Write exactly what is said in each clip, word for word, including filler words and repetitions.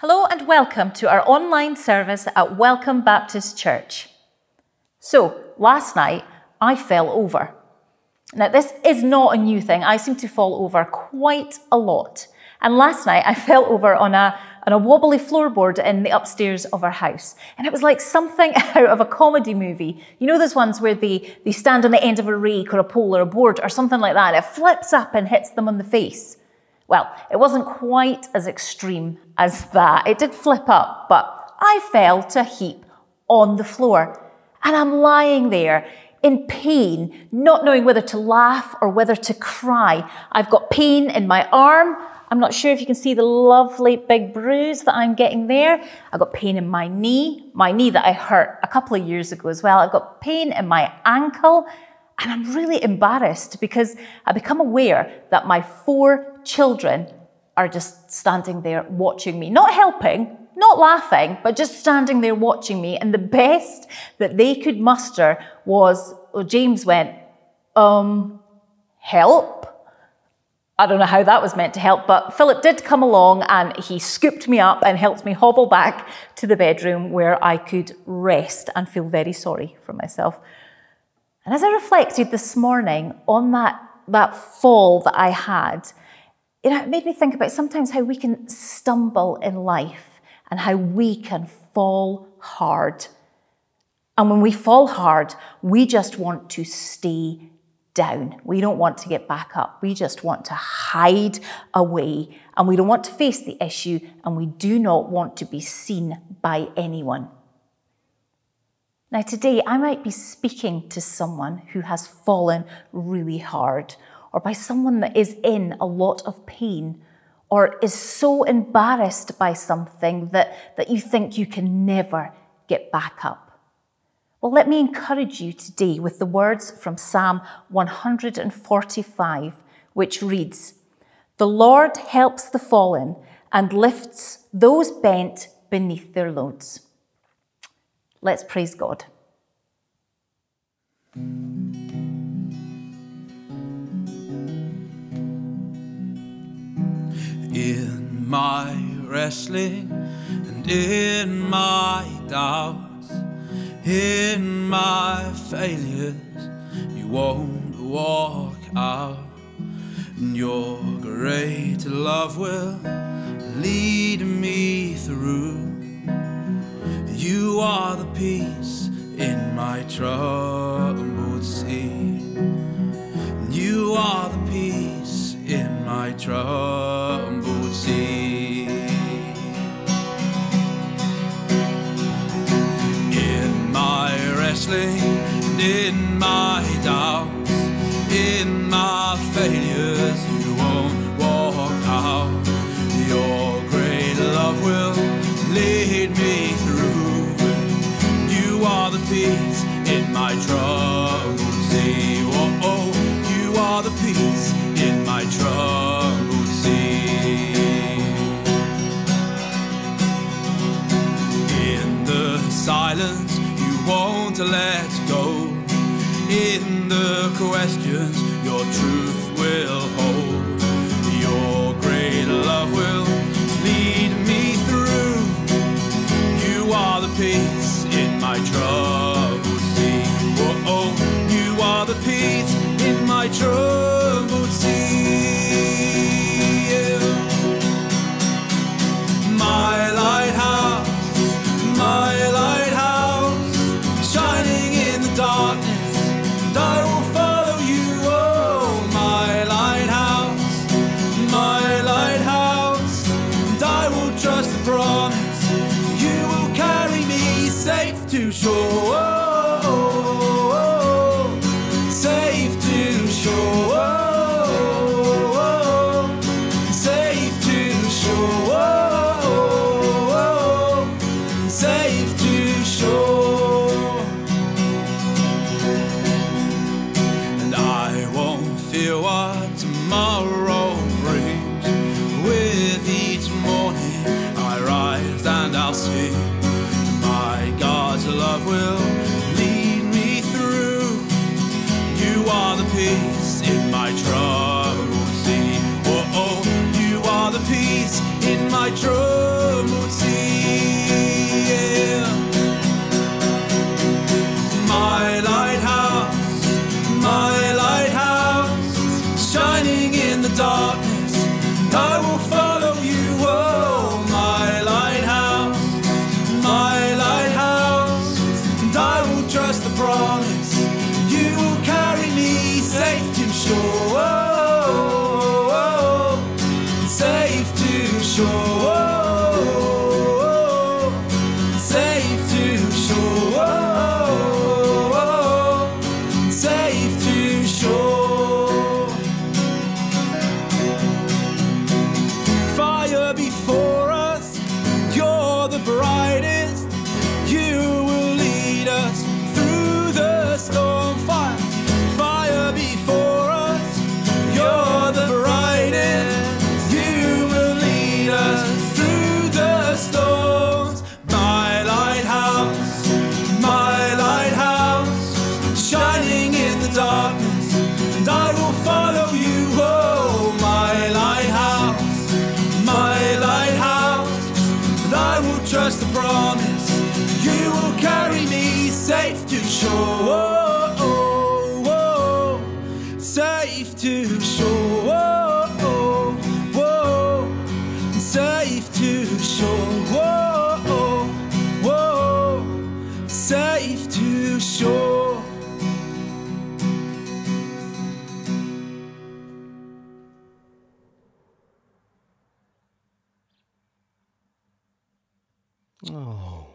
Hello and welcome to our online service at Welcome Baptist Church. So, last night I fell over. Now this is not a new thing. I seem to fall over quite a lot. And last night I fell over on a, on a wobbly floorboard in the upstairs of our house. And it was like something out of a comedy movie. You know those ones where they, they stand on the end of a rake or a pole or a board or something like that, and it flips up and hits them on the face. Well, it wasn't quite as extreme as that. It did flip up, but I fell to a heap on the floor. And I'm lying there in pain, not knowing whether to laugh or whether to cry. I've got pain in my arm. I'm not sure if you can see the lovely big bruise that I'm getting there. I've got pain in my knee, my knee that I hurt a couple of years ago as well. I've got pain in my ankle. And I'm really embarrassed because I become aware that my four children are just standing there watching me, not helping, not laughing, but just standing there watching me. And the best that they could muster was, well, James went, um, help? I don't know how that was meant to help, but Philip did come along and he scooped me up and helped me hobble back to the bedroom where I could rest and feel very sorry for myself. And as I reflected this morning on that, that fall that I had, you know, it made me think about sometimes how we can stumble in life and how we can fall hard. And when we fall hard, we just want to stay down. We don't want to get back up. We just want to hide away, and we don't want to face the issue, and we do not want to be seen by anyone. Now today, I might be speaking to someone who has fallen really hard, or by someone that is in a lot of pain, or is so embarrassed by something that, that you think you can never get back up. Well, let me encourage you today with the words from Psalm one forty-five, which reads, "The Lord helps the fallen and lifts those bent beneath their loads." Let's praise God. In my wrestling and in my doubts, in my failures, you won't walk out. And your great love will lead me through. You are the peace in my troubled sea. You are the peace in my troubled sea. In my wrestling and in my doubts, in my failures, you won't walk out. Your great love will lead me through. You are the peace in my troubled sea. Oh, oh, you are the peace in my troubled sea. In the silence, you won't let go. In the questions, your truth will hold. Your great love will lead me through. You are the peace in my troubled sea. Oh, oh. the darkness, and I will follow you, oh, my lighthouse, my lighthouse, and I will trust the promise, you will carry me safe to shore, oh, oh, oh, safe to shore, oh, oh, safe to shore, oh, oh, safe to shore. Fire before us, you're the brightest, you will lead us through the storm. Fire, fire before us, you're the brightest, you will lead us through the storms. My lighthouse, my lighthouse, shining in the darkness, and I will follow you, oh, my lighthouse, my lighthouse, and I will trust the promise, you will carry me safe to shore, oh, oh, oh, safe to shore, oh, oh, oh, safe to shore, oh, oh, oh, safe to shore. Oh.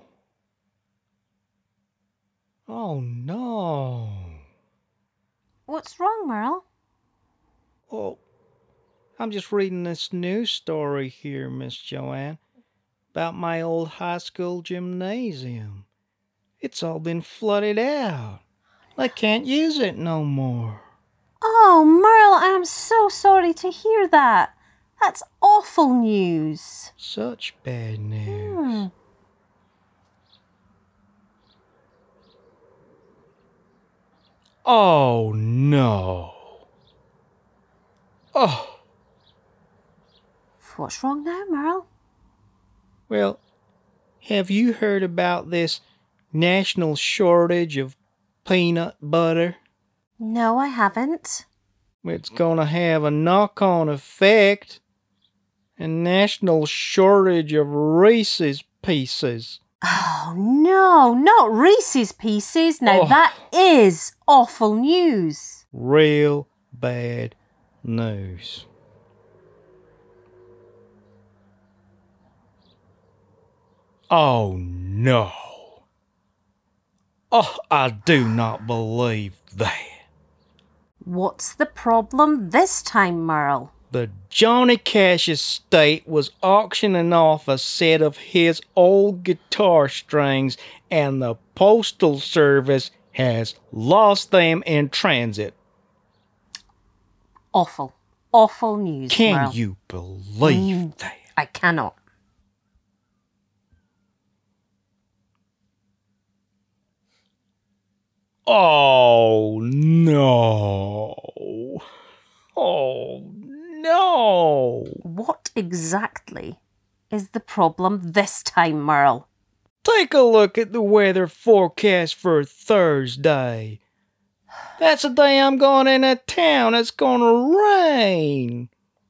Oh no. What's wrong, Merle? Oh, I'm just reading this news story here, Miss Joanne, about my old high school gymnasium. It's all been flooded out. They can't use it no more. Oh, Merle, I am so sorry to hear that. That's awful news. Such bad news. Hmm. Oh no. Oh. What's wrong now, Merle? Well, have you heard about this national shortage of peanut butter? No, I haven't. It's gonna have a knock-on effect. A national shortage of Reese's Pieces. Oh, no, not Reese's Pieces. Now, Oh. that is awful news. Real bad news. Oh no. Oh, I do not believe that. What's the problem this time, Merle? The Johnny Cash estate was auctioning off a set of his old guitar strings, and the Postal Service has lost them in transit. Awful, awful news, Can Merle. you believe Mm. that? I cannot. Oh no. Oh no. What exactly is the problem this time, Merle? Take a look at the weather forecast for Thursday. That's the day I'm going into town. It's gonna rain.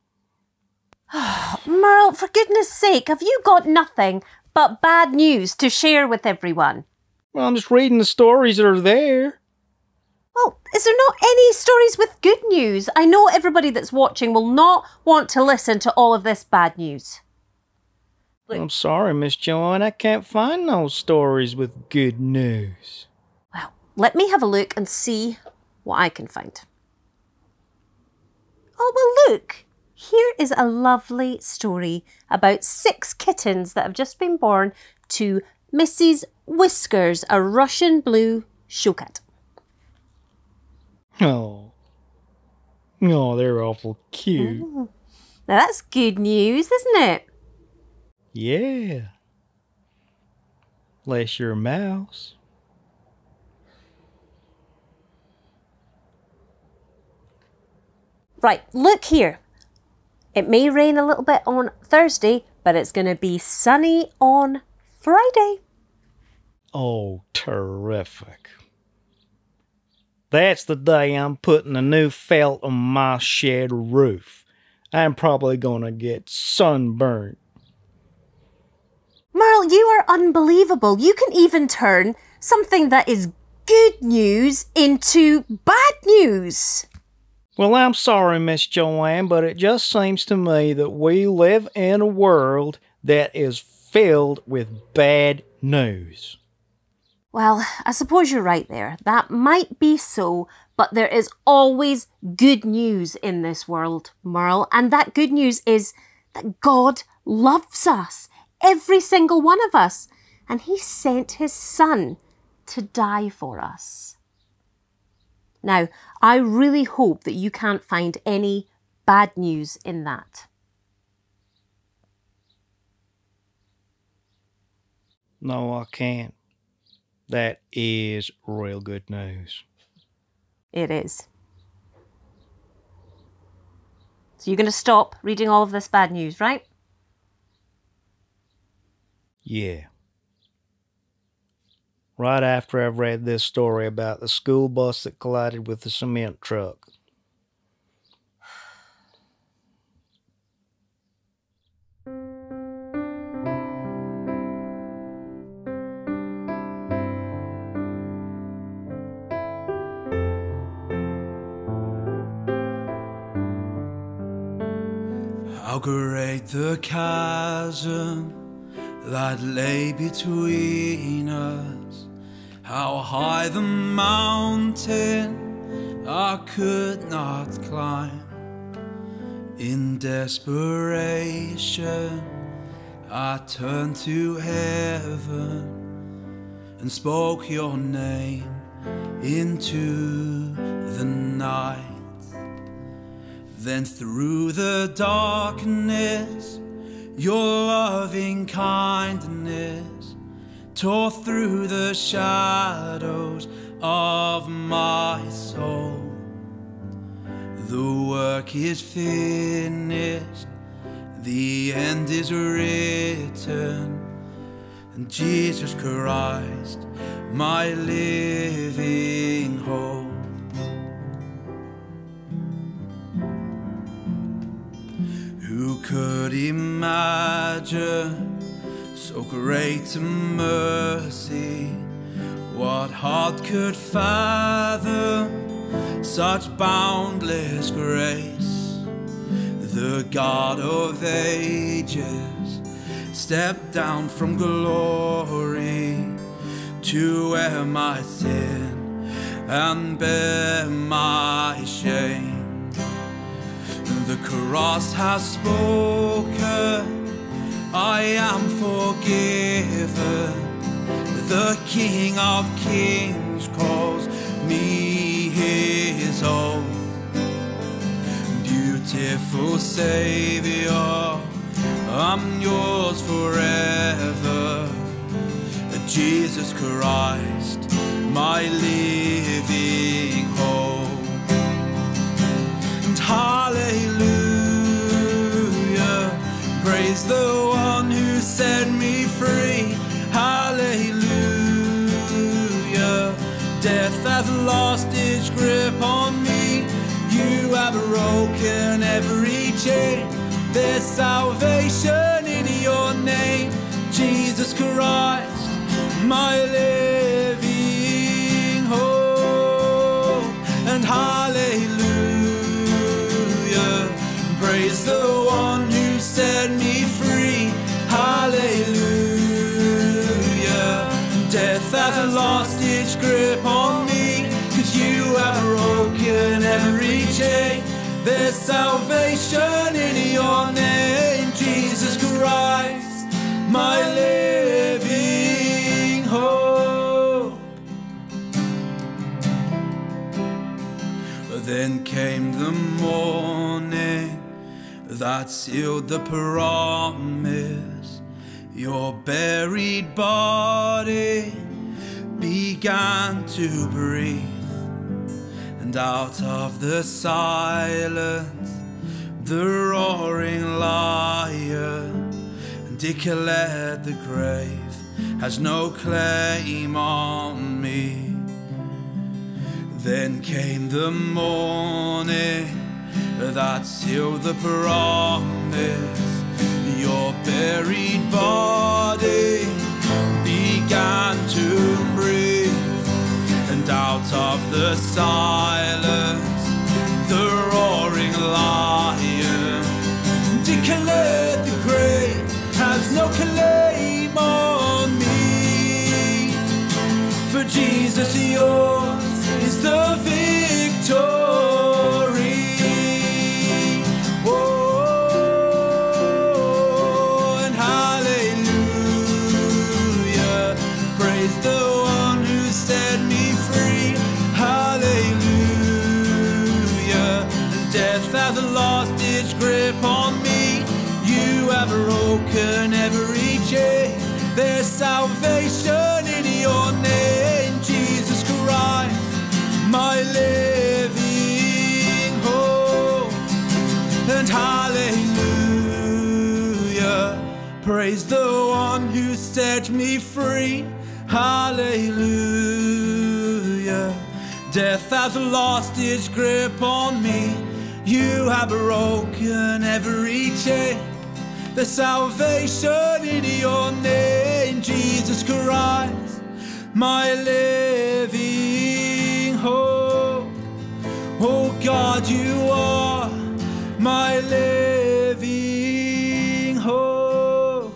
Merle, for goodness sake, have you got nothing but bad news to share with everyone? Well, I'm just reading the stories that are there. Well, is there not any stories with good news? I know everybody that's watching will not want to listen to all of this bad news. I'm sorry, Miss Joanne, I can't find no stories with good news. Well, let me have a look and see what I can find. Oh, well, look. Here is a lovely story about six kittens that have just been born to Missus Whiskers, a Russian blue show cat. Oh. Oh, they're awful cute. Now that's good news, isn't it? Yeah. Unless you're a mouse. Right, look here. It may rain a little bit on Thursday, but it's going to be sunny on Friday. Oh, terrific. That's the day I'm putting a new felt on my shed roof. I'm probably gonna get sunburned. Merle, you are unbelievable. You can even turn something that is good news into bad news. Well, I'm sorry, Miss Joanne, but it just seems to me that we live in a world that is filled with bad news. Well, I suppose you're right there. That might be so, but there is always good news in this world, Merle. And that good news is that God loves us, every single one of us. And he sent his son to die for us. Now, I really hope that you can't find any bad news in that. No, I can't. That is real good news. It is. So you're going to stop reading all of this bad news, right? Yeah. Right after I've read this story about the school bus that collided with the cement truck. How great the chasm that lay between us, how high the mountain I could not climb. In desperation I turned to heaven and spoke your name into the night. Then through the darkness, your loving kindness tore through the shadows of my soul. The work is finished, the end is written, and Jesus Christ, my living hope. Who could imagine so great a mercy? What heart could fathom such boundless grace? The God of ages stepped down from glory to wear my sin and bear my shame. The cross has spoken, I am forgiven. The King of Kings calls me his own. Beautiful Savior, I'm yours forever. Jesus Christ, my living hope. And hallelujah, praise the one who set me free. Hallelujah, death has lost its grip on me. You have broken every chain. There's salvation in your name, Jesus Christ, my living hope. And hallelujah, praise the one who set me free. Hallelujah, death has lost its grip on me, 'cause you have broken every chain. There's salvation in your name, Jesus Christ, my living hope. Then came the morning that sealed the promise. Your buried body began to breathe, and out of the silence the roaring lion declared the grave has no claim on me. Then came the morning that sealed the promise. Your buried body began to breathe, and out of the silence the roaring lion declared the grave has no claim on me. For Jesus, yours is the victory. Oh, and hallelujah, praise the one who set me free. Hallelujah, death has lost its grip on me. You have broken every chain. There's salvation in your name, Jesus Christ, my living hope. And hallelujah, praise the one who set me free. Hallelujah, death has lost its grip on me. You have broken every chain. The salvation in your name, Jesus Christ, my living hope. Oh God, you are my living hope.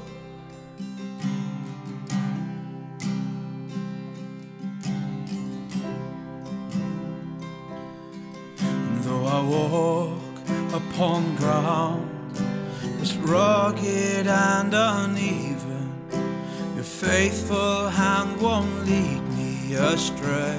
Though I walk upon ground that's rugged and uneven, your faithful hand won't lead me astray.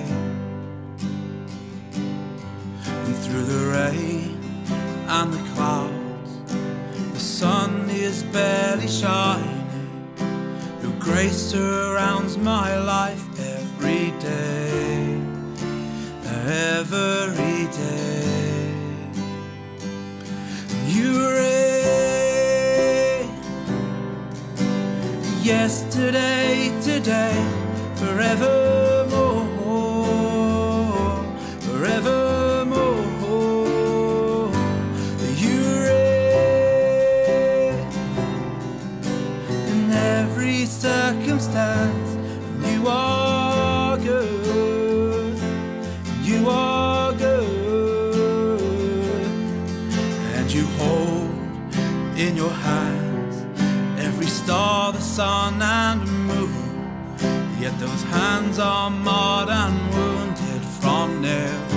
And through the rain and the clouds, the sun is barely shining. Your grace surrounds my life every day, every day. You reign yesterday, today, forevermore, forevermore. You reign in every circumstance. You are good, you are good, and you hold in your hands every star, the sun and moon. Yet those hands are marred and wounded from nails.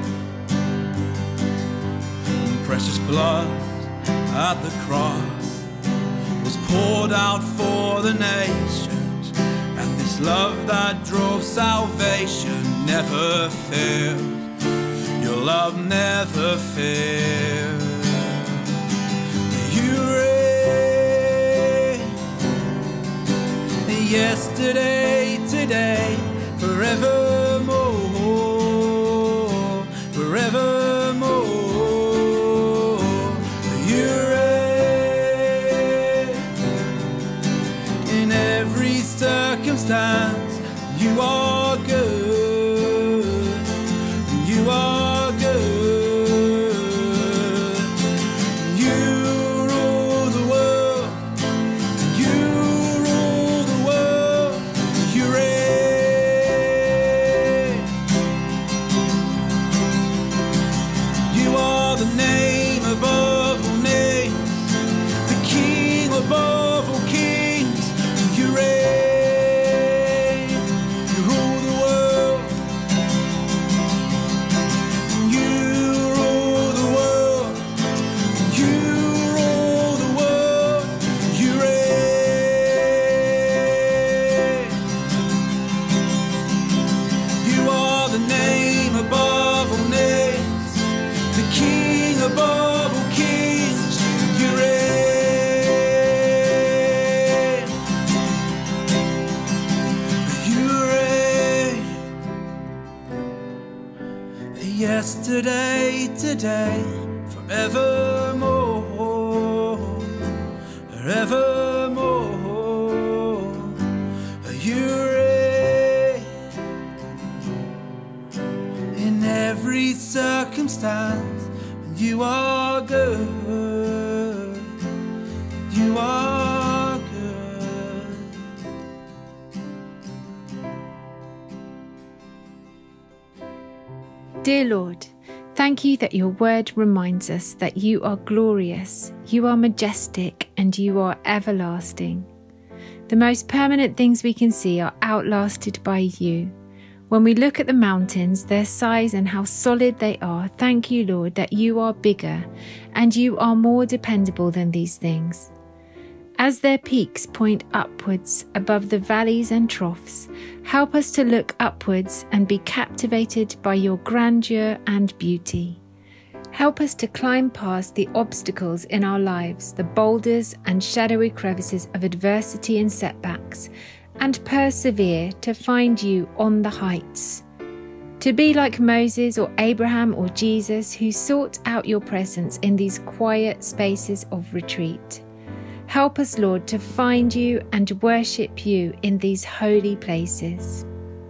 And precious blood at the cross was poured out for the nations, and this love that drove salvation never fails. Your love never fails. You reign yesterday, today, forevermore, forevermore. You reign in every circumstance. You are good, you are good. You rule the world, you rule the world. You reign. You are the name above all names, the King above all kings. You reign. You rule the world. You rule the world. You rule the world. You reign. You are the name above all names, the King above all kings. You reign. You reign. Yesterday, today, forevermore, forevermore. You reign in every circumstance. You are Dear Lord, thank you that your word reminds us that you are glorious, you are majestic, and you are everlasting. The most permanent things we can see are outlasted by you. When we look at the mountains, their size and how solid they are, thank you, Lord, that you are bigger and you are more dependable than these things. As their peaks point upwards above the valleys and troughs, help us to look upwards and be captivated by your grandeur and beauty. Help us to climb past the obstacles in our lives, the boulders and shadowy crevices of adversity and setbacks, and persevere to find you on the heights. To be like Moses or Abraham or Jesus, who sought out your presence in these quiet spaces of retreat. Help us, Lord, to find you and worship you in these holy places.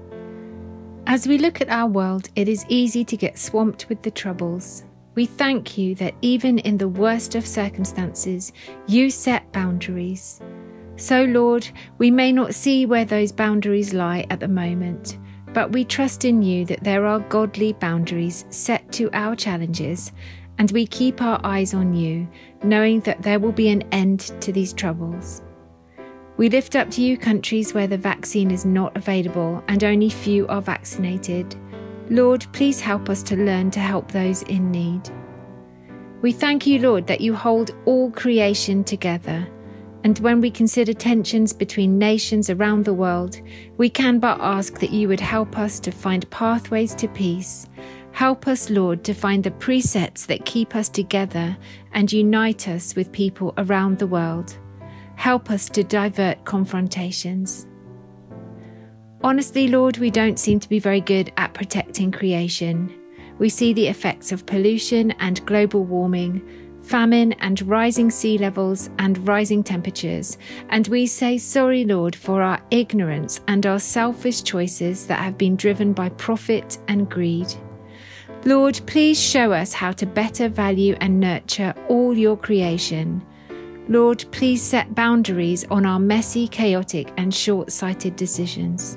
As we look at our world, it is easy to get swamped with the troubles. We thank you that even in the worst of circumstances, you set boundaries. So, Lord, we may not see where those boundaries lie at the moment, but we trust in you that there are godly boundaries set to our challenges, and we keep our eyes on you, knowing that there will be an end to these troubles. We lift up to you countries where the vaccine is not available and only few are vaccinated. Lord, please help us to learn to help those in need. We thank you, Lord, that you hold all creation together. And when we consider tensions between nations around the world, we can but ask that you would help us to find pathways to peace. Help us, Lord, to find the precepts that keep us together and unite us with people around the world. Help us to divert confrontations. Honestly, Lord, we don't seem to be very good at protecting creation. We see the effects of pollution and global warming, famine and rising sea levels and rising temperatures, and we say sorry, Lord, for our ignorance and our selfish choices that have been driven by profit and greed. Lord, please show us how to better value and nurture all your creation. Lord, please set boundaries on our messy, chaotic and short-sighted decisions.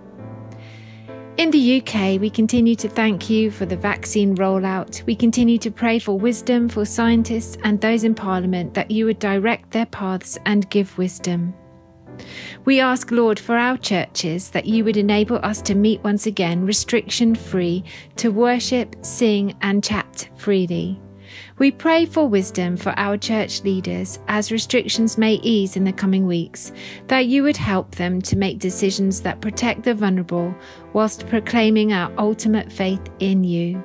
In the U K, we continue to thank you for the vaccine rollout. We continue to pray for wisdom for scientists and those in Parliament, that you would direct their paths and give wisdom. We ask, Lord, for our churches, that you would enable us to meet once again restriction-free, to worship, sing and chat freely. We pray for wisdom for our church leaders as restrictions may ease in the coming weeks, that you would help them to make decisions that protect the vulnerable whilst proclaiming our ultimate faith in you.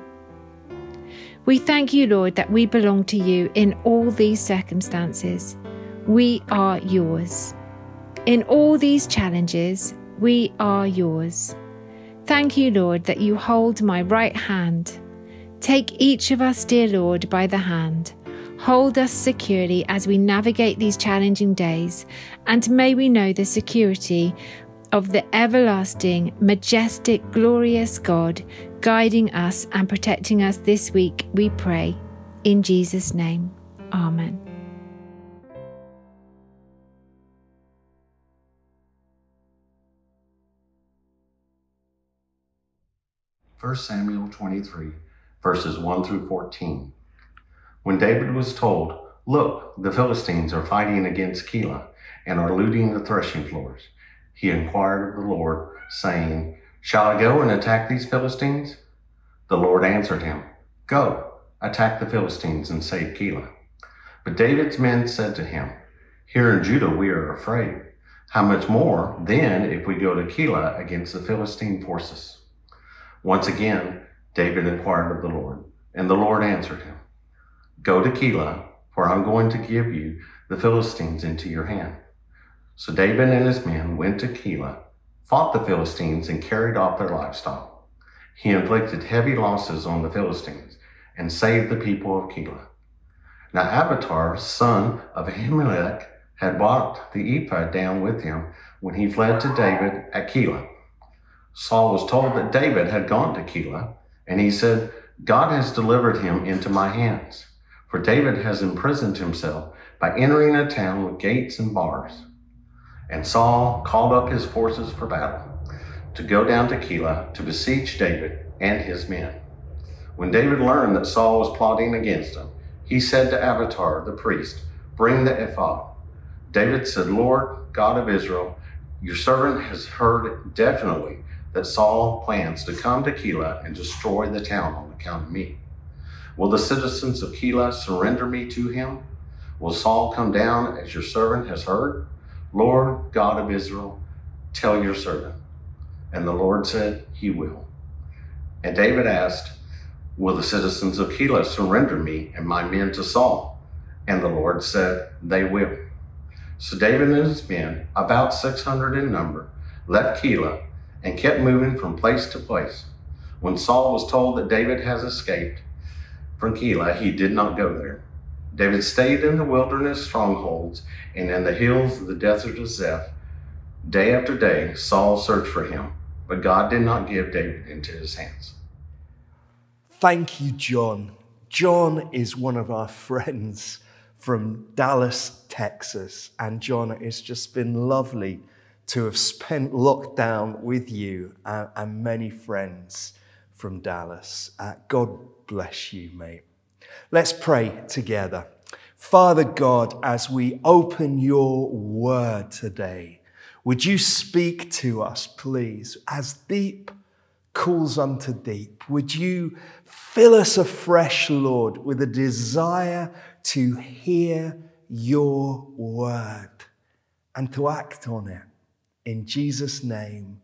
We thank you, Lord, that we belong to you in all these circumstances. We are yours. In all these challenges, we are yours. Thank you, Lord, that you hold my right hand. Take each of us, dear Lord, by the hand. Hold us securely as we navigate these challenging days, and may we know the security of the everlasting, majestic, glorious God guiding us and protecting us this week, we pray. In Jesus' name, Amen. First Samuel twenty-three, verses one through fourteen. When David was told, "Look, the Philistines are fighting against Keilah and are looting the threshing floors," he inquired of the Lord, saying, "Shall I go and attack these Philistines?" The Lord answered him, "Go, attack the Philistines and save Keilah." But David's men said to him, "Here in Judah we are afraid. How much more then if we go to Keilah against the Philistine forces?" Once again, David inquired of the Lord, and the Lord answered him, "Go to Keilah, for I'm going to give you the Philistines into your hand." So David and his men went to Keilah, fought the Philistines, and carried off their livestock. He inflicted heavy losses on the Philistines and saved the people of Keilah. Now Abiatar, son of Ahimelech, had brought the ephod down with him when he fled to David at Keilah. Saul was told that David had gone to Keilah, and he said, "God has delivered him into my hands, for David has imprisoned himself by entering a town with gates and bars." And Saul called up his forces for battle, to go down to Keilah to besiege David and his men. When David learned that Saul was plotting against him, he said to Abiathar the priest, "Bring the ephod." David said, "Lord, God of Israel, your servant has heard definitely that Saul plans to come to Keilah and destroy the town on account of me. Will the citizens of Keilah surrender me to him? Will Saul come down as your servant has heard? Lord, God of Israel, tell your servant." And the Lord said, "He will." And David asked, "Will the citizens of Keilah surrender me and my men to Saul?" And the Lord said, "They will." So David and his men, about six hundred in number, left Keilah and kept moving from place to place. When Saul was told that David has escaped from Keilah, he did not go there. David stayed in the wilderness strongholds and in the hills of the desert of Zeph. Day after day, Saul searched for him, but God did not give David into his hands. Thank you, John. John is one of our friends from Dallas, Texas. And John, it's just been lovely to have spent lockdown with you and, and many friends from Dallas. Uh, God bless you, mate. Let's pray together. Father God, as we open your word today, would you speak to us, please, as deep calls unto deep? Would you fill us afresh, Lord, with a desire to hear your word and to act on it? In Jesus' name,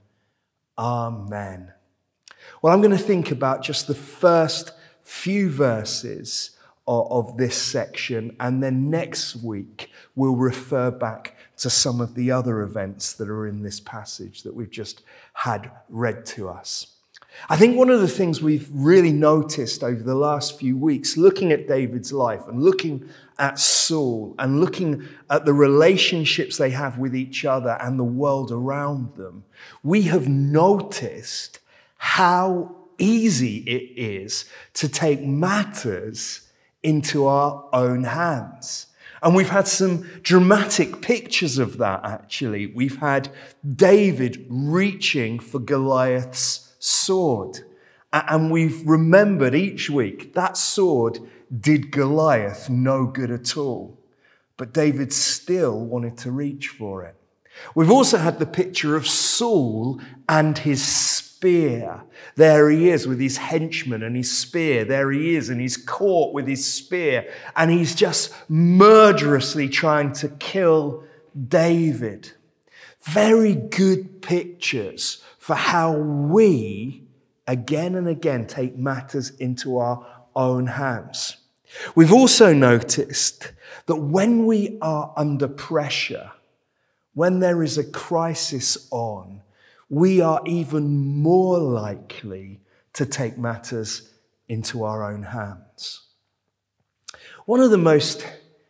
amen. Well, I'm going to think about just the first few verses of, of this section, and then next week we'll refer back to some of the other events that are in this passage that we've just had read to us. I think one of the things we've really noticed over the last few weeks, looking at David's life and looking at Saul and looking at the relationships they have with each other and the world around them, we have noticed how easy it is to take matters into our own hands. And we've had some dramatic pictures of that, actually. We've had David reaching for Goliath's sword. And we've remembered each week that sword did Goliath no good at all. But David still wanted to reach for it. We've also had the picture of Saul and his spear. There he is with his henchman and his spear. There he is, and he's caught with his spear. And he's just murderously trying to kill David. Very good pictures for how we, again and again, take matters into our own hands. We've also noticed that when we are under pressure, when there is a crisis on, we are even more likely to take matters into our own hands. One of the most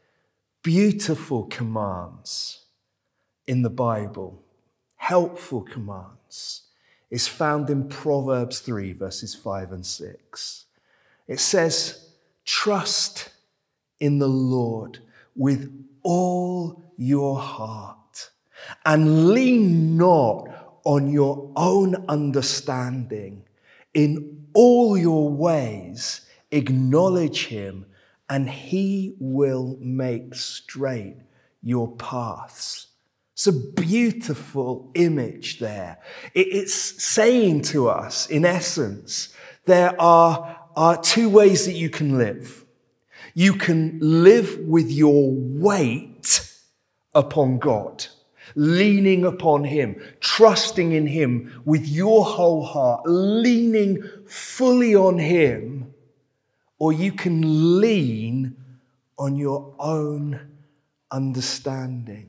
beautiful commands in the Bible, helpful commands, is found in Proverbs three, verses five and six. It says, "Trust in the Lord with all your heart, and lean not on your own understanding. In all your ways acknowledge him, and he will make straight your paths." It's a beautiful image there. It's saying to us, in essence, there are, are two ways that you can live. You can live with your weight upon God, leaning upon him, trusting in him with your whole heart, leaning fully on him, or you can lean on your own understanding.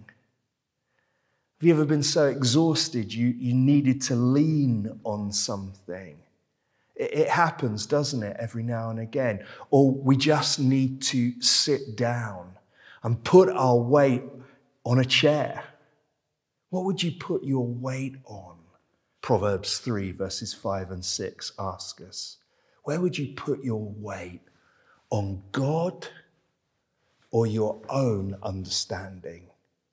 Have you ever been so exhausted you, you needed to lean on something? It, it happens, doesn't it, every now and again? Or we just need to sit down and put our weight on a chair. What would you put your weight on? Proverbs three, verses five and six ask us, where would you put your weight? On God or your own understanding?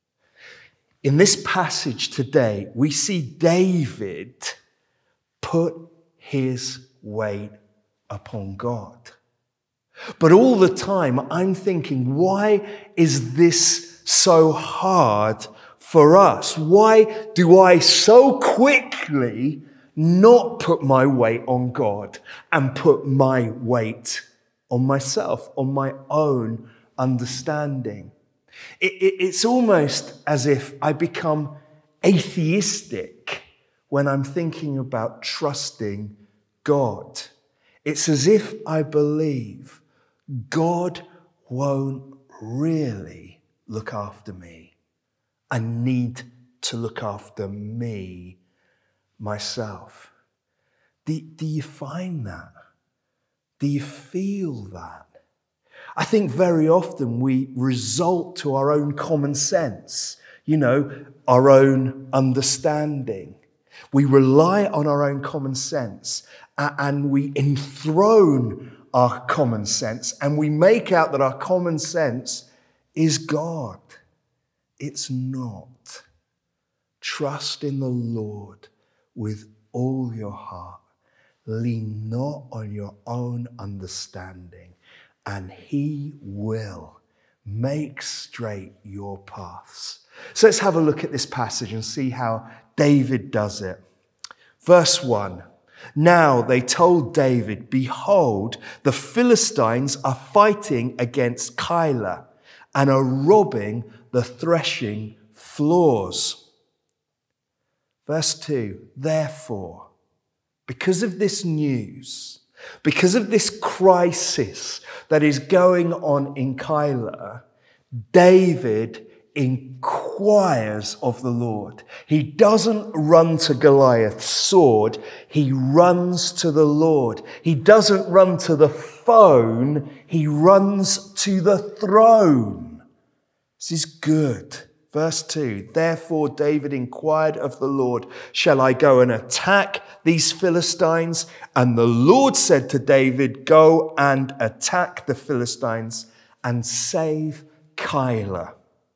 In this passage today, we see David put his weight upon God. But all the time I'm thinking, why is this so hard for us? Why do I so quickly not put my weight on God and put my weight on myself, on my own understanding? It, it, it's almost as if I become atheistic when I'm thinking about trusting God. It's as if I believe God won't really look after me. I need to look after me, myself. Do, do you find that? Do you feel that? I think very often we resort to our own common sense, you know, our own understanding. We rely on our own common sense and we enthrone our common sense and we make out that our common sense is God. It's not. Trust in the Lord with all your heart. Lean not on your own understanding, and he will make straight your paths. So let's have a look at this passage and see how David does it. Verse one. Now they told David, behold, the Philistines are fighting against Keilah and are robbing the threshing floors. Verse two, therefore, because of this news, because of this crisis that is going on in Keilah, David inquires of the Lord. He doesn't run to Goliath's sword, he runs to the Lord. He doesn't run to the phone, he runs to the throne. This is good. Verse two, therefore David inquired of the Lord, shall I go and attack these Philistines? And the Lord said to David, go and attack the Philistines and save Keilah.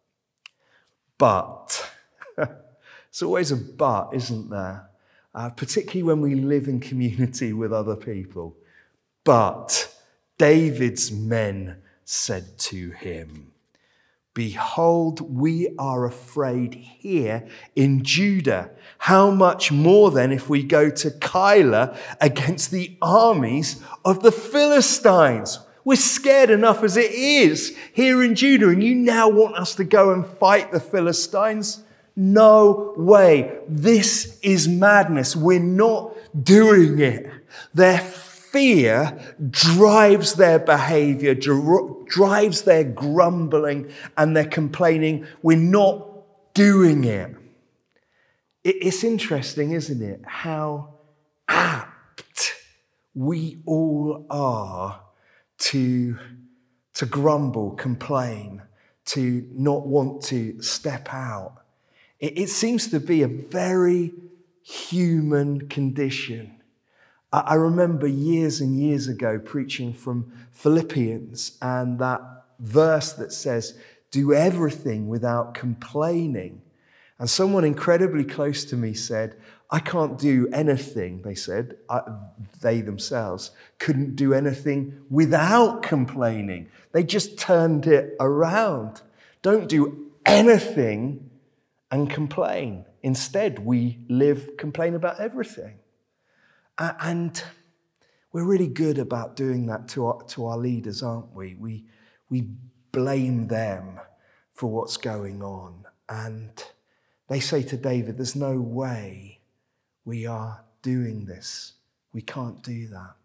But, it's always a but, isn't there? Uh, particularly when we live in community with other people. But David's men said to him, behold, we are afraid here in Judah. How much more then if we go to Keilah against the armies of the Philistines? We're scared enough as it is here in Judah, and you now want us to go and fight the Philistines? No way. This is madness. We're not doing it. Their fear drives their behavior, dri- drives their grumbling and their complaining. We're not doing it. it. It's interesting, isn't it, how apt we all are to, to grumble, complain, to not want to step out. It, it seems to be a very human condition. I, I remember years and years ago preaching from Philippians and that verse that says, do everything without complaining. And someone incredibly close to me said, I can't do anything, they said, I, they themselves couldn't do anything without complaining. They just turned it around. Don't do anything and complain. Instead, we live, complain about everything. Uh, and we're really good about doing that to our, to our leaders, aren't we? We, we blame them for what's going on. And they say to David, there's no way we are doing this. We can't do that.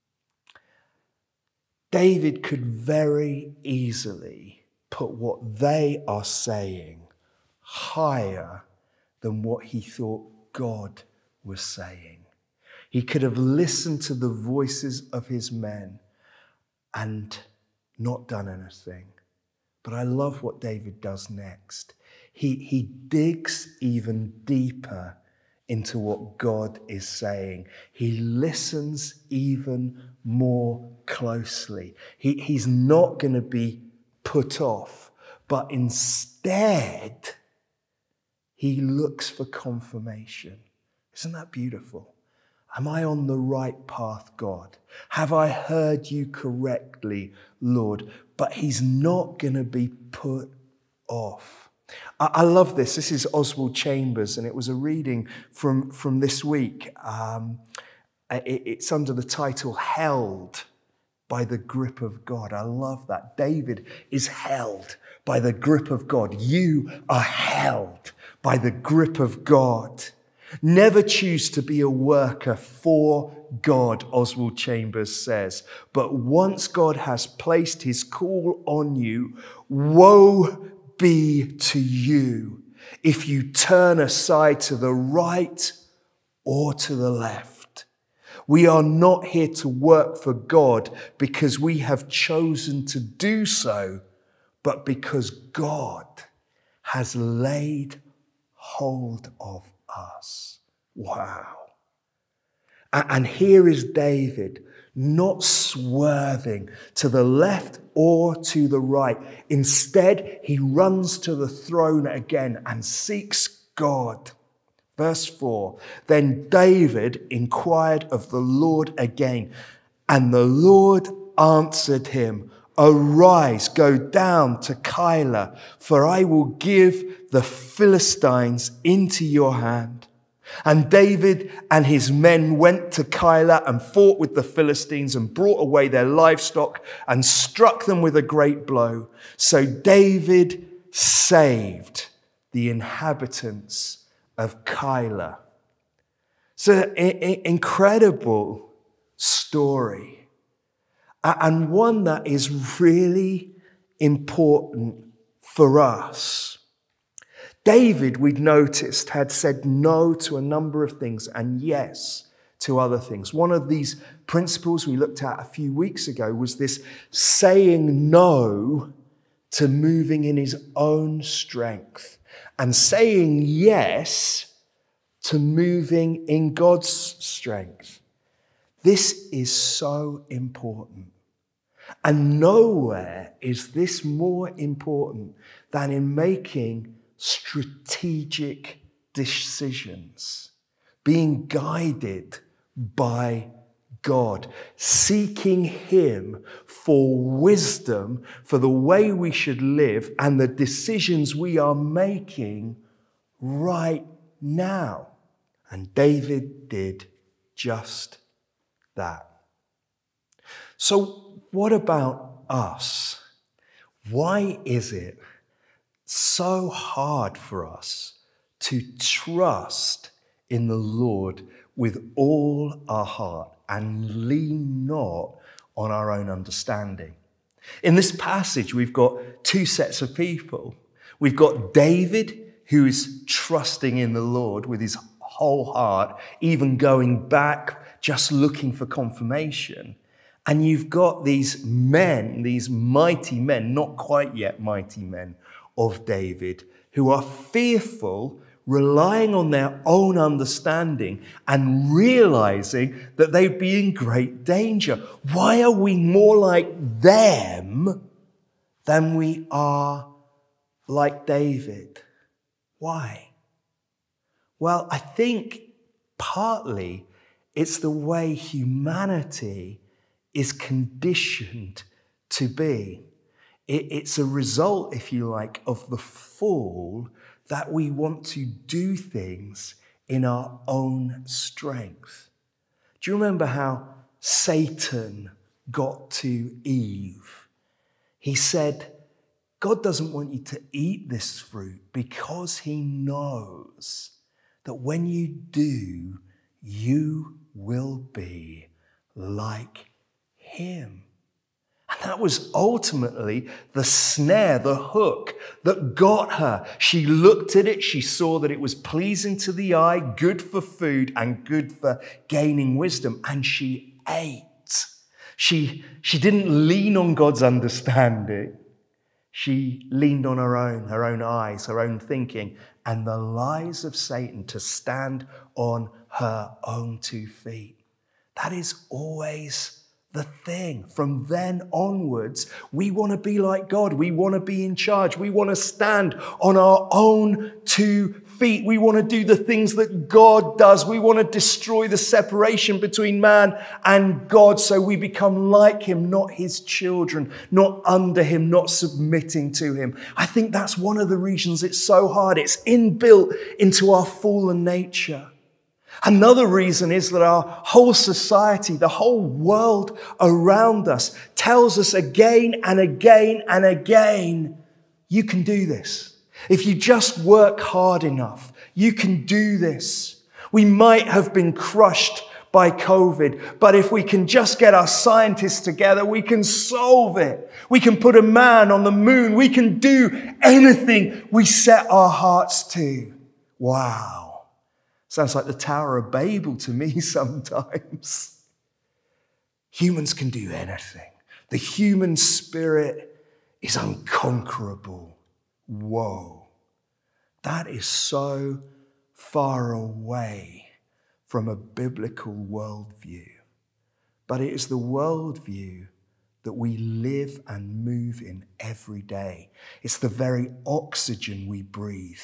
David could very easily put what they are saying higher than what he thought God was saying. He could have listened to the voices of his men and not done anything. But I love what David does next. He, he digs even deeper into what God is saying. He listens even more closely. He, he's not going to be put off, but instead, he looks for confirmation. Isn't that beautiful? Am I on the right path, God? Have I heard you correctly, Lord? But he's not going to be put off. I, I love this. This is Oswald Chambers, and it was a reading from, from this week. Um, it, it's under the title, Held by the Grip of God. I love that. David is held by the grip of God. You are held by the grip of God. Never choose to be a worker for God, Oswald Chambers says. But once God has placed his call on you, woe be to you if you turn aside to the right or to the left. We are not here to work for God because we have chosen to do so, but because God has laid hold of us. Wow. And here is David, not swerving to the left or to the right. Instead, he runs to the throne again and seeks God. Verse four, then David inquired of the Lord again, and the Lord answered him, arise, go down to Keilah, for I will give the Philistines into your hand. And David and his men went to Keilah and fought with the Philistines and brought away their livestock and struck them with a great blow. So David saved the inhabitants of Keilah. It's an incredible story, and one that is really important for us. David, we'd noticed, had said no to a number of things and yes to other things. One of these principles we looked at a few weeks ago was this saying no to moving in his own strength and saying yes to moving in God's strength. This is so important. And nowhere is this more important than in making strategic decisions, being guided by God, seeking him for wisdom for the way we should live and the decisions we are making right now. And David did just that. So what about us? Why is it so hard for us to trust in the Lord with all our heart and lean not on our own understanding? In this passage, we've got two sets of people. We've got David, who is trusting in the Lord with his whole heart, even going back, just looking for confirmation. And you've got these men, these mighty men, not quite yet mighty men of David, who are fearful, relying on their own understanding and realizing that they'd be in great danger. Why are we more like them than we are like David? Why? Well, I think partly it's the way humanity is conditioned to be. It's a result, if you like, of the fall that we want to do things in our own strength. Do you remember how Satan got to Eve? He said, God doesn't want you to eat this fruit because he knows that when you do, you will be like him. And that was ultimately the snare, the hook that got her. She looked at it, she saw that it was pleasing to the eye, good for food and good for gaining wisdom, and she ate. She, she didn't lean on God's understanding. She leaned on her own, her own eyes, her own thinking, and the lies of Satan to stand on her own two feet. That is always the thing. From then onwards, we want to be like God. We want to be in charge. We want to stand on our own two feet. We want to do the things that God does. We want to destroy the separation between man and God so we become like him, not his children, not under him, not submitting to him. I think that's one of the reasons it's so hard. It's inbuilt into our fallen nature. Another reason is that our whole society, the whole world around us tells us again and again and again, you can do this. If you just work hard enough, you can do this. We might have been crushed by COVID, but if we can just get our scientists together, we can solve it. We can put a man on the moon. We can do anything we set our hearts to. Wow. Sounds like the Tower of Babel to me sometimes. Humans can do anything. The human spirit is unconquerable. Whoa. That is so far away from a biblical worldview. But it is the worldview that we live and move in every day. It's the very oxygen we breathe.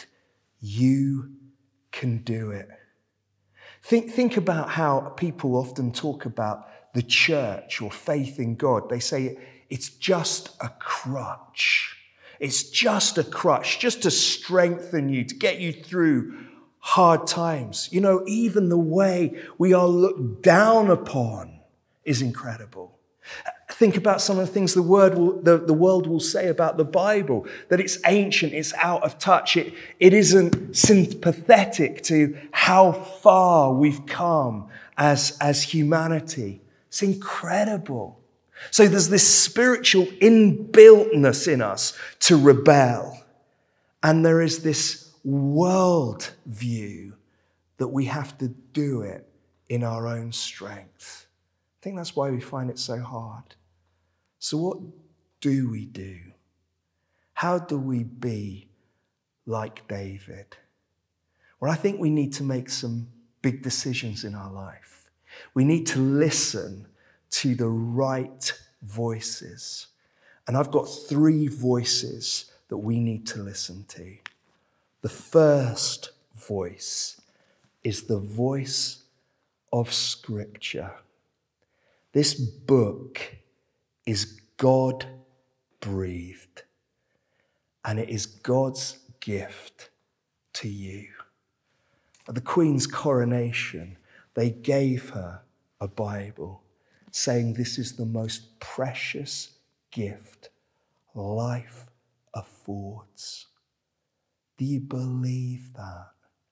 You can do it. Think, think about how people often talk about the church or faith in God. They say it's just a crutch. It's just a crutch, just to strengthen you, to get you through hard times. You know, even the way we are looked down upon is incredible. Think about some of the things the, word will, the, the world will say about the Bible, that it's ancient, it's out of touch, it, it isn't sympathetic to how far we've come as, as humanity. It's incredible. So there's this spiritual inbuiltness in us to rebel. And there is this world view that we have to do it in our own strength. I think that's why we find it so hard. So what do we do? How do we be like David? Well, I think we need to make some big decisions in our life. We need to listen to the right voices. And I've got three voices that we need to listen to. The first voice is the voice of Scripture. This book is God-breathed, and it is God's gift to you. At the Queen's coronation, they gave her a Bible, saying this is the most precious gift life affords. Do you believe that?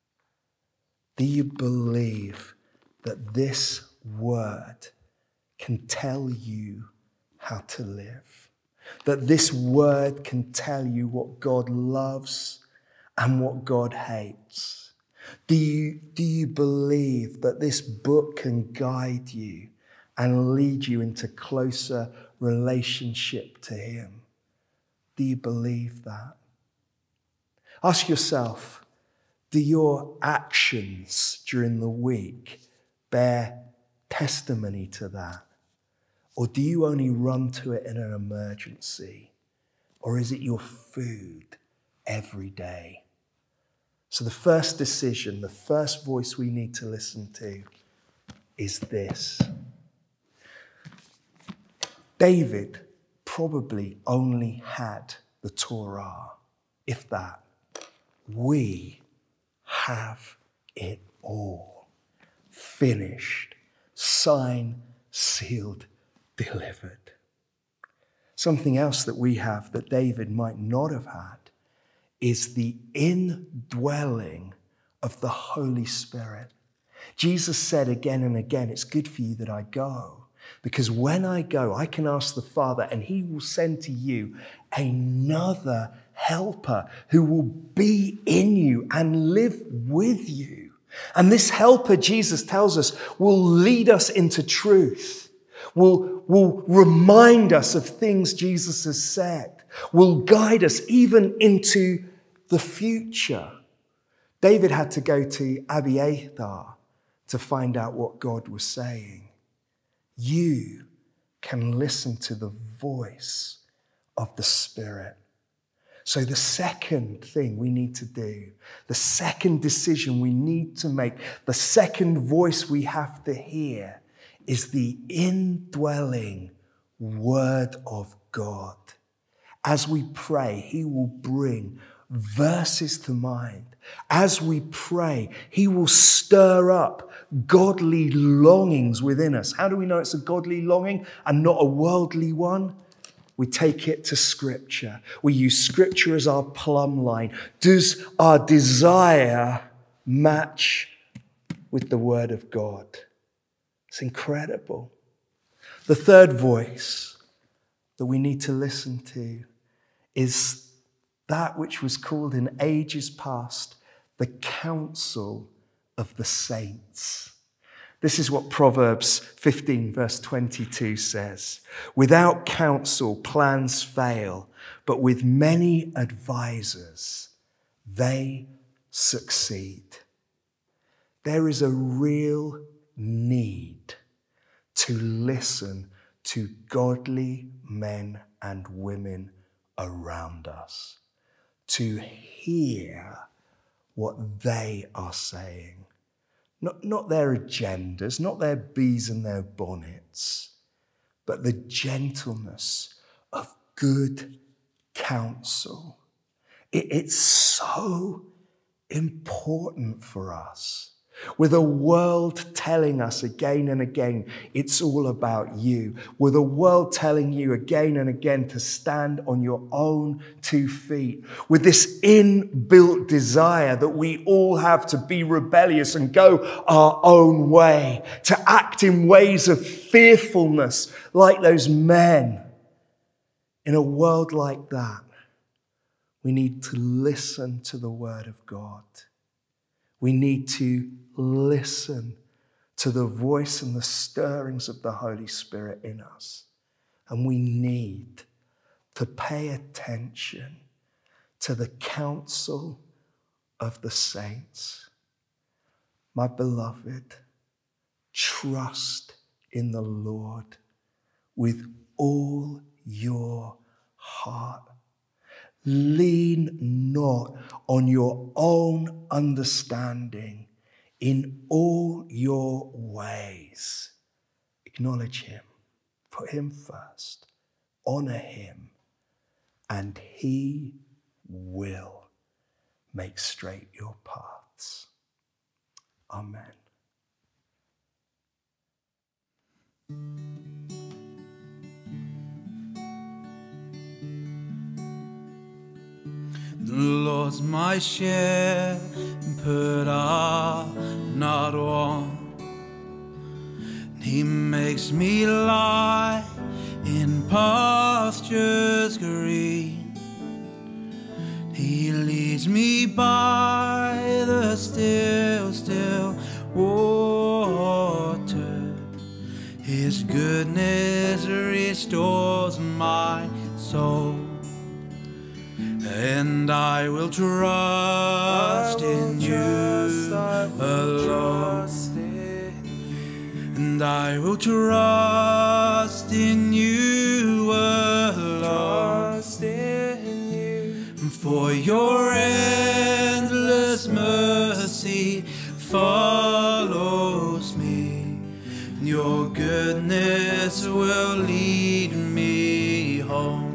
Do you believe that this word can tell you how to live? That this word can tell you what God loves and what God hates? Do you, do you believe that this book can guide you and lead you into closer relationship to Him? Do you believe that? Ask yourself, do your actions during the week bear testimony to that? Or do you only run to it in an emergency? Or is it your food every day? So the first decision, the first voice we need to listen to is this. David probably only had the Torah, if that. We have it all. Finished, signed, sealed, delivered. Something else that we have that David might not have had is the indwelling of the Holy Spirit. Jesus said again and again, it's good for you that I go, because when I go, I can ask the Father and He will send to you another helper who will be in you and live with you. And this helper, Jesus tells us, will lead us into truth, will, will remind us of things Jesus has said, will guide us even into the future. David had to go to Abiathar to find out what God was saying. You can listen to the voice of the Spirit. So the second thing we need to do, the second decision we need to make, the second voice we have to hear is the indwelling Word of God. As we pray, He will bring verses to mind. As we pray, He will stir up godly longings within us. How do we know it's a godly longing and not a worldly one? We take it to Scripture. We use Scripture as our plumb line. Does our desire match with the Word of God? It's incredible. The third voice that we need to listen to is that which was called in ages past the counsel of the saints. This is what Proverbs fifteen verse twenty-two says. Without counsel, plans fail, but with many advisors, they succeed. There is a real need to listen to godly men and women around us, to hear what they are saying. Not, not their agendas, not their bees and their bonnets, but the gentleness of good counsel. It, it's so important for us. With a world telling us again and again, it's all about you. With a world telling you again and again to stand on your own two feet. With this inbuilt desire that we all have to be rebellious and go our own way. To act in ways of fearfulness like those men. In a world like that, we need to listen to the Word of God. We need to listen to the voice and the stirrings of the Holy Spirit in us. And we need to pay attention to the counsel of the saints. My beloved, trust in the Lord with all your heart. Lean not on your own understanding. In all your ways, acknowledge Him. Put Him first. Honor Him. And He will make straight your paths. Amen. The Lord's my share, and put I not want. He makes me lie in pastures green. He leads me by the still, still water. His goodness restores my soul. And I will trust in you alone. And I will trust in you alone. For your endless mercy follows me. Your goodness will lead me home.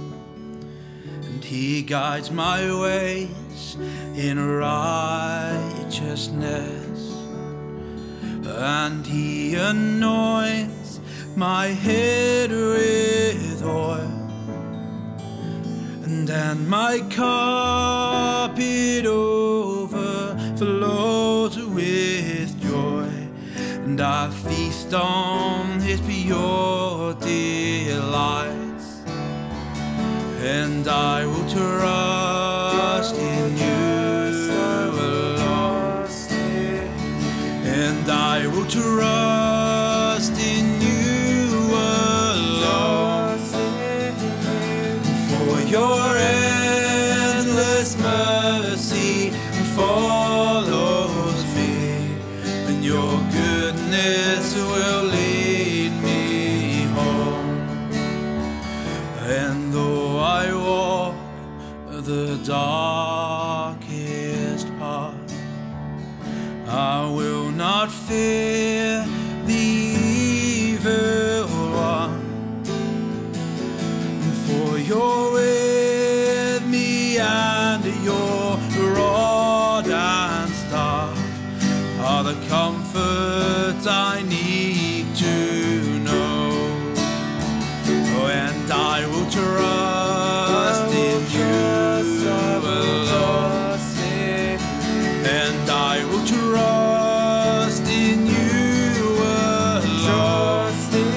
He guides my ways in righteousness, and He anoints my head with oil, and then my cup it overflows with joy, and I feast on His pure delight. And I will trust in you alone. And I will trust in you alone. For your endless mercy follows me, and your goodness will lead me home. darkest part. I will not fear the evil one, for you're with me, and your rod and staff are the comfort I need to know. Oh, and I will trust in you alone, and I will trust in you alone,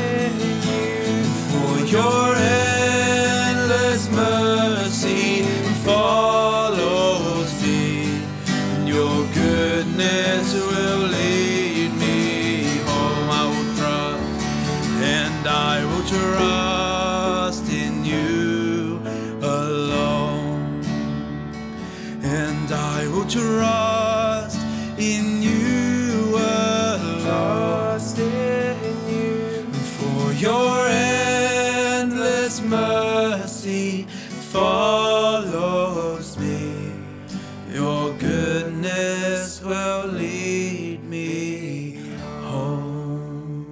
for your endless mercy follows me, and your goodness will lead me home. I will trust, and I will trust in you alone, and I will trust in you alone, for your endless mercy follows me, your goodness will lead me home.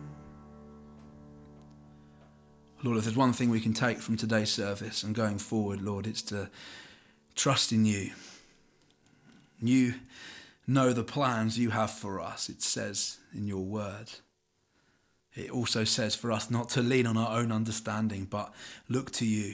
Lord, if there's one thing we can take from today's service and going forward, Lord, it's to trust in you. You know the plans you have for us, it says in your word. It also says for us not to lean on our own understanding, but look to you.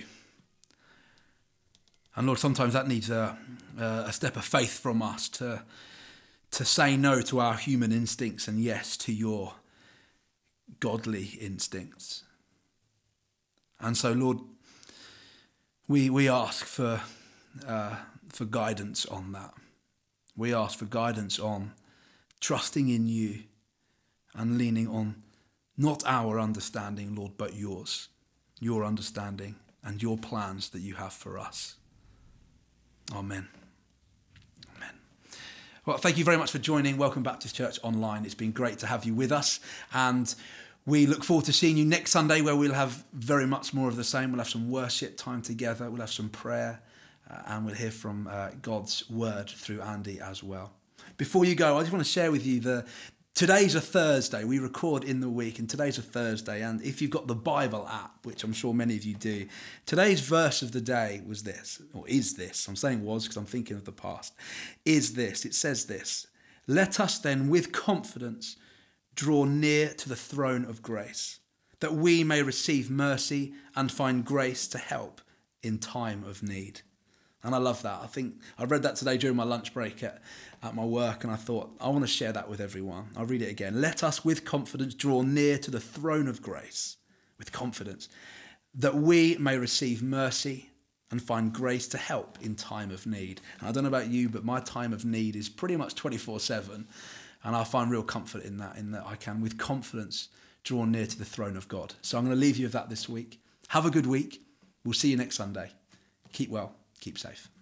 And Lord, sometimes that needs a, a step of faith from us to, to say no to our human instincts and yes to your godly instincts. And so, Lord, we we ask for uh, for guidance on that. We ask for guidance on trusting in you and leaning on not our understanding, Lord, but yours, your understanding and your plans that you have for us. Amen. Amen. Well, thank you very much for joining Welcome Baptist Church Online. It's been great to have you with us, and we look forward to seeing you next Sunday, where we'll have very much more of the same. We'll have some worship time together, we'll have some prayer, uh, and we'll hear from uh, God's word through Andy as well. Before you go, I just want to share with you the today's a Thursday. We record in the week, and today's a Thursday. And if you've got the Bible app, which I'm sure many of you do, today's verse of the day was this, or is this. I'm saying was because I'm thinking of the past. Is this. It says this: let us then with confidence draw near to the throne of grace, that we may receive mercy and find grace to help in time of need. And I love that. I think I read that today during my lunch break at, at my work, and I thought, I want to share that with everyone. I'll read it again. Let us with confidence draw near to the throne of grace, with confidence, that we may receive mercy and find grace to help in time of need. And I don't know about you, but my time of need is pretty much twenty-four seven. And I find real comfort in that, in that I can, with confidence, draw near to the throne of God. So I'm going to leave you with that this week. Have a good week. We'll see you next Sunday. Keep well. Keep safe.